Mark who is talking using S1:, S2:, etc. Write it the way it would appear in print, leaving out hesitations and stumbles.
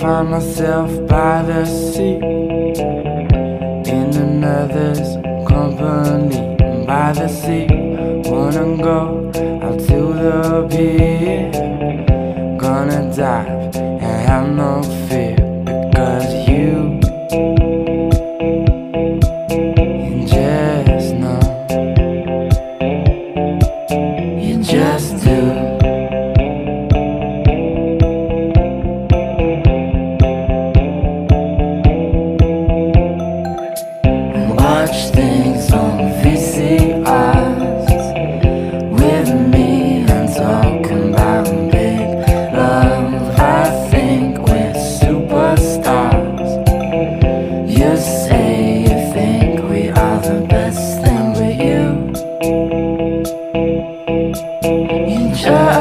S1: find myself by the sea, in another's company. By the sea, wanna go out to the pier, gonna dive and have no fear, because you just know, you just do. Watch things on VCRs with me and talking about big love. I think we're superstars. You say you think we are the best thing, but you just